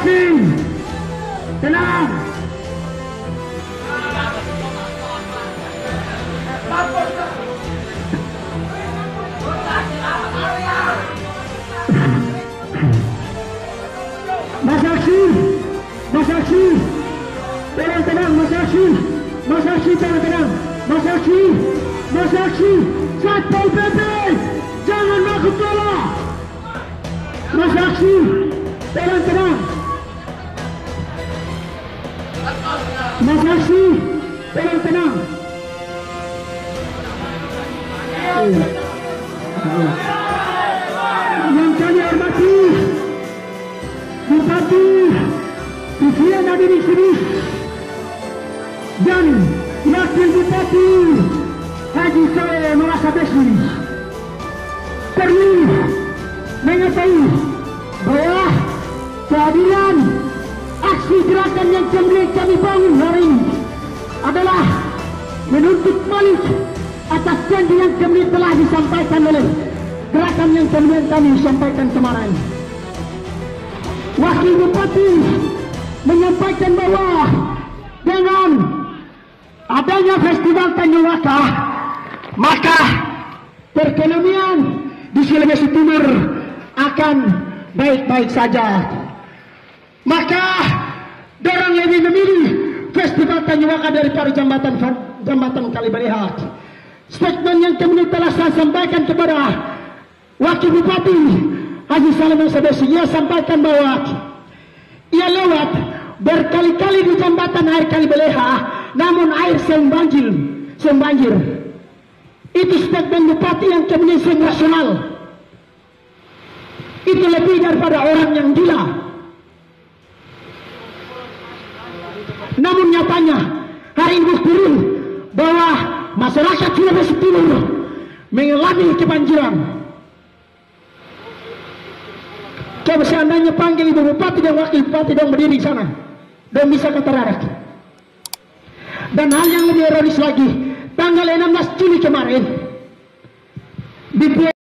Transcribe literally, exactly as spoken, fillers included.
Yasin, tenang. Mas Yasin, Mas Yasin, tenang tenang Mas Yasin, Mas Yasin tenang tenang, Mas Yasin, Mas Yasin, Satpol P P, jangan makut bola. Mas Yasin, tenang tenang. Mas Yasin, tenang tenang. Yang kami hormati, Bupati Vivian ada di sini dan Wakil Bupati Haji Soe merasa besi perlu mengetahui bahwa kehadiran aksi gerakan yang kemudian kami bangun hari ini adalah menuntut balik atas janji yang kemudian telah disampaikan oleh gerakan yang kemudian kami sampaikan kemarin. Wakil Bupati menyampaikan bahwa dengan adanya Festival Tanjung Waka, maka perekonomian di Sulawesi Timur akan baik-baik saja. Maka dorang lebih memilih Festival Tanjung Waka daripada jambatan jambatan Kalibaleha. Statement yang kemudian telah saya sampaikan kepada Wakil Bupati Haji Salim Sabesi, ia sampaikan bahwa ia lewat berkali-kali di jambatan air Kalibaleha, namun air sering banjir, sering banjir. Itu statement Bupati yang kemudian sensasional. Itu lebih daripada orang yang gila. Namun nyatanya hari ini turun bahwa masyarakat Sulawesi Timur mengalami kebanjiran. Coba seandainya panggil Ibu Bupati dan Wakil Bupati dong berdiri di sana, dan bisa keterarak. Dan hal yang lebih ironis lagi, tanggal enam belas Juli kemarin di